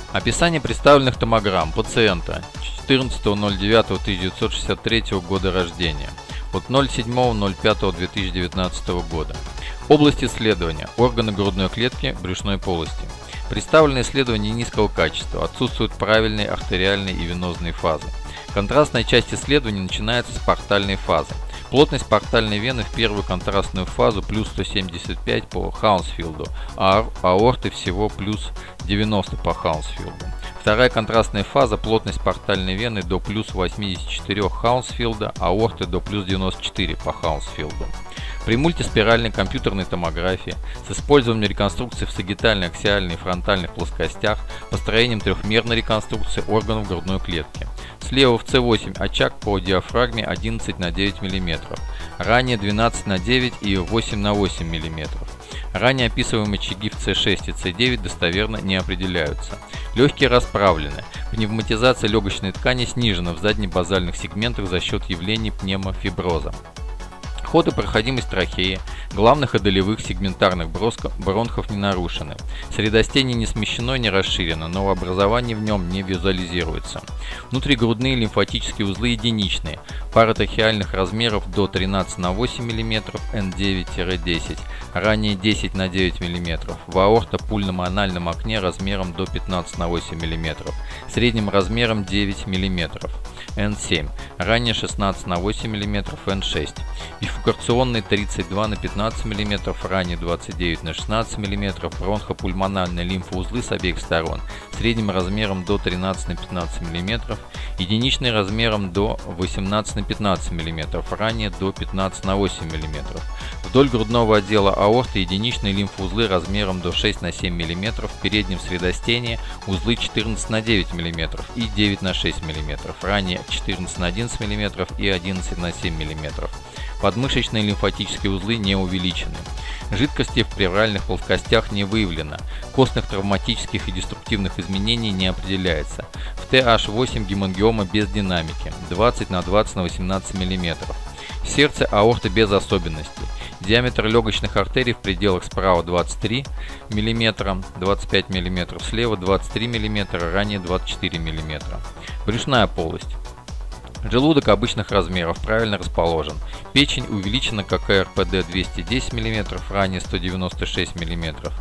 Описание представленных томограмм пациента 14.09.1963 года рождения от 07.05.2019 года. Область исследования – органы грудной клетки, брюшной полости. Представлены исследования низкого качества, отсутствуют правильные артериальные и венозные фазы. Контрастная часть исследования начинается с портальной фазы. Плотность портальной вены в первую контрастную фазу плюс 175 по Хаунсфилду, а аорты всего плюс 90 по Хаунсфилду. Вторая контрастная фаза, плотность портальной вены до плюс 84 Хаунсфилда, аорты до плюс 94 по Хаунсфилду. При мультиспиральной компьютерной томографии с использованием реконструкции в сагитальной, аксиальной и фронтальных плоскостях, построением трехмерной реконструкции органов грудной клетки. Слева в С8 очаг по диафрагме 11 на 9 мм, ранее 12 на 9 и 8 на 8 мм. Ранее описываемые очаги в С6 и С9 достоверно не определяются. Легкие расправлены. Пневматизация легочной ткани снижена в заднебазальных сегментах за счет явлений пневмофиброза. Ход и проходимость трахеи, главных и долевых сегментарных бронхов не нарушены. Средостение не смещено и не расширено, новообразование в нем не визуализируется. Внутригрудные лимфатические узлы единичные, паратрахеальных размеров до 13 на 8 мм, N9-10, ранее 10 на 9 мм, в аортопульном анальном окне размером до 15 на 8 мм, средним размером 9 мм, N7, ранее 16 на 8 мм, N6. Бифуркационный 32 на 15 мм, ранее 29 на 16 мм, бронхопульмональные лимфоузлы с обеих сторон, средним размером до 13 на 15 мм, единичный размером до 18 на 15 мм, ранее до 15 на 8 мм. Вдоль грудного отдела аорты единичные лимфоузлы размером до 6 на 7 мм, в переднем средостении узлы 14 на 9 мм и 9 на 6 мм, ранее 14 на 11 мм и 11 на 7 мм. Подмышечные лимфатические узлы не увеличены. Жидкости в плевральных плоскостях не выявлено. Костных травматических и деструктивных изменений не определяется. В TH8 гемангиома без динамики 20 на 20 на 18 мм. Сердце аорты без особенностей. Диаметр легочных артерий в пределах справа 23 мм, 25 мм, слева 23 мм, ранее 24 мм. Брюшная полость. Желудок обычных размеров, правильно расположен. Печень увеличена КК-РПД 210 мм, ранее 196 мм,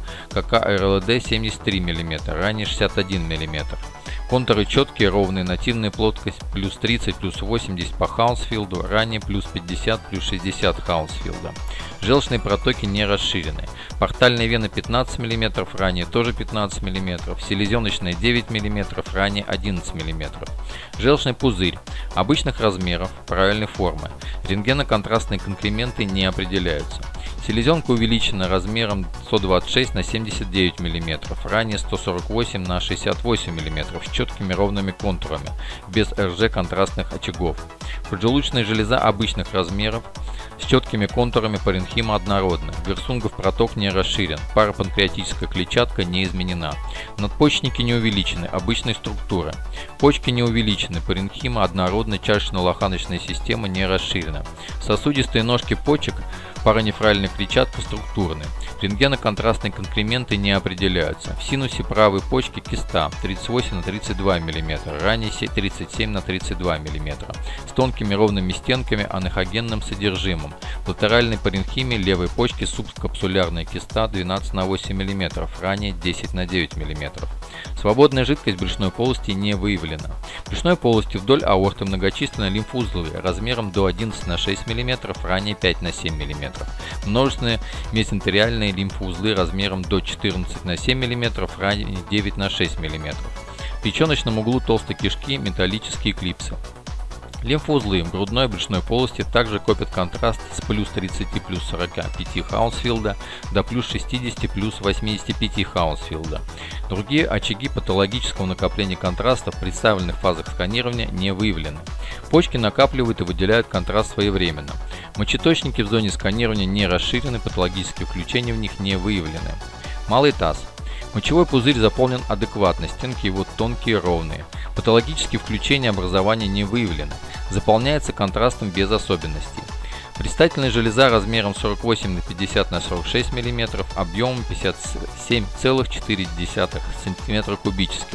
КК-РЛД 73 мм, ранее 61 мм. Контуры четкие, ровные, нативная плоскость плюс 30, плюс 80 по Хаунсфилду, ранее плюс 50, плюс 60 Хаунсфилда. Желчные протоки не расширены. Портальная вена 15 мм, ранее тоже 15 мм. Селезеночная 9 мм, ранее 11 мм. Желчный пузырь обычных размеров, правильной формы. Рентгеноконтрастные конкременты не определяются. Селезенка увеличена размером 126 на 79 мм, ранее 148 на 68 мм с четкими ровными контурами, без РЖ контрастных очагов. Поджелудочная железа обычных размеров с четкими контурами, паренхима однородна. Версунгов проток не расширен, парапанкреатическая клетчатка не изменена. Надпочечники не увеличены, обычной структуры. Почки не увеличены, паренхима однородна, чашечно-лоханочная система не расширена. Сосудистые ножки почек, паранефральная клетчатка структурны. Рентгеноконтрастные конкременты не определяются. В синусе правой почки киста 38 на 32 мм, ранее 37 на 32 мм, с тонкими ровными стенками, анахогенным содержимым. В латеральной паренхиме левой почки субкапсулярная киста 12 на 8 мм, ранее 10 на 9 мм. Свободная жидкость брюшной полости не выявлена. В брюшной полости вдоль аорты многочисленные лимфоузлы размером до 11 на 6 мм, ранее 5 на 7 мм. Множественные мезентериальные лимфоузлы размером до 14 на 7 мм, ранее 9 на 6 мм. В печеночном углу толстой кишки металлические клипсы. Лимфоузлы в грудной и брюшной полости также копят контраст с плюс 30 плюс 45 Хаунсфилда до плюс 60 плюс 85 Хаунсфилда. Другие очаги патологического накопления контраста в представленных фазах сканирования не выявлены. Почки накапливают и выделяют контраст своевременно. Мочеточники в зоне сканирования не расширены, патологические включения в них не выявлены. Малый таз. Мочевой пузырь заполнен адекватно, стенки его тонкие и ровные. Патологические включения образования не выявлены. Заполняется контрастом без особенностей. Предстательная железа размером 48 на 50 на 46 мм, объемом 57,4 см кубических.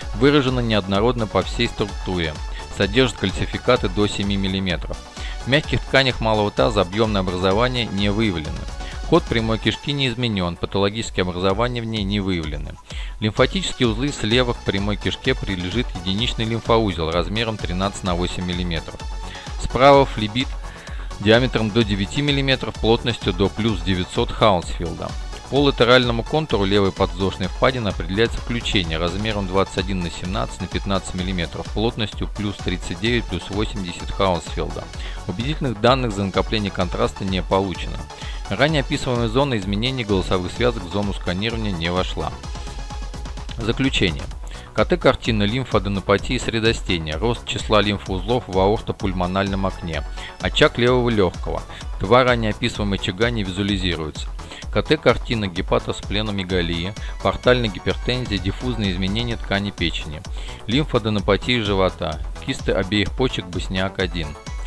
Выражена неоднородно по всей структуре. Содержит кальцификаты до 7 мм. В мягких тканях малого таза объемное образование не выявлено. Ход прямой кишки не изменен, патологические образования в ней не выявлены. Лимфатические узлы слева к прямой кишке прилежит единичный лимфоузел размером 13 на 8 мм. Справа флебит диаметром до 9 мм, плотностью до плюс 900 Хаунсфилда. По латеральному контуру левой подвздошной впадины определяется включение размером 21 на 17 на 15 мм, плотностью плюс 39 плюс 80 Хаунсфилда. Убедительных данных за накопление контраста не получено. Ранее описываемая зона изменений голосовых связок в зону сканирования не вошла. Заключение. КТ-картина лимфоаденопатии средостения, рост числа лимфоузлов в аортопульмональном окне, очаг левого легкого. Два ранее описываемые очага не визуализируются. КТ-картина гепатоспленомегалии, портальной гипертензии, диффузные изменения ткани печени, лимфоаденопатии живота, кисты обеих почек Босниак-1.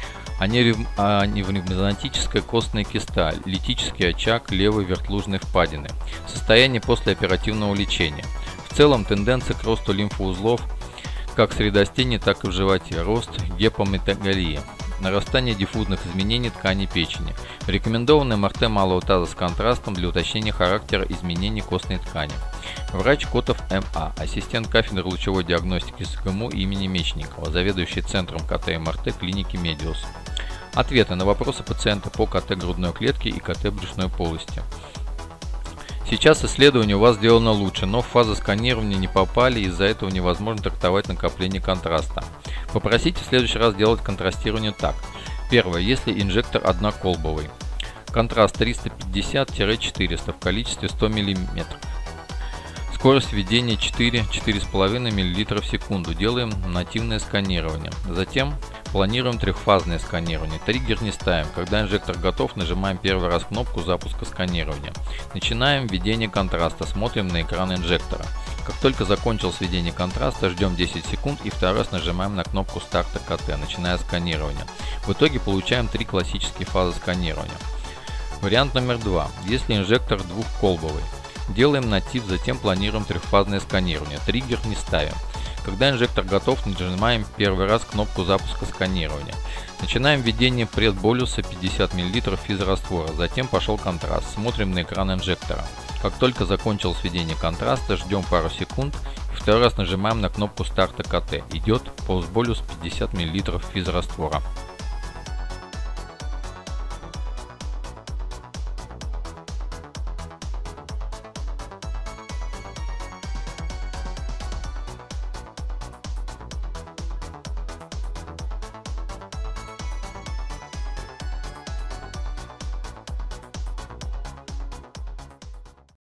Аневризматическая костная киста, литический очаг левой вертлужной впадины. Состояние после оперативного лечения. В целом тенденция к росту лимфоузлов как в средостении, так и в животе. Рост гепаметагалии. Нарастание диффузных изменений ткани печени. Рекомендовано МРТ малого таза с контрастом для уточнения характера изменений костной ткани. Врач Котов МА, ассистент кафедры лучевой диагностики СКМУ имени Мечникова, заведующий центром КТ-МРТ клиники Медиус. Ответы на вопросы пациента по КТ грудной клетки и КТ брюшной полости. Сейчас исследование у вас сделано лучше, но в фазу сканирования не попали, из-за этого невозможно трактовать накопление контраста. Попросите в следующий раз делать контрастирование так. Первое. Если инжектор одноколбовый. Контраст 350-400 в количестве 100 мм. Скорость введения 4-4,5 мл в секунду. Делаем нативное сканирование. Затем планируем трехфазное сканирование. Триггер не ставим. Когда инжектор готов, нажимаем первый раз кнопку запуска сканирования. Начинаем введение контраста. Смотрим на экран инжектора. Как только закончилось введение контраста, ждем 10 секунд и второй раз нажимаем на кнопку старта КТ, начиная сканирование. В итоге получаем 3 классические фазы сканирования. Вариант номер 2. Если инжектор двухколбовый. Делаем натив, затем планируем трехфазное сканирование. Триггер не ставим. Когда инжектор готов, нажимаем первый раз кнопку запуска сканирования. Начинаем введение предболюса 50 мл физраствора, затем пошел контраст. Смотрим на экран инжектора. Как только закончилось введение контраста, ждем пару секунд и второй раз нажимаем на кнопку старта КТ. Идет постболюс 50 мл физраствора.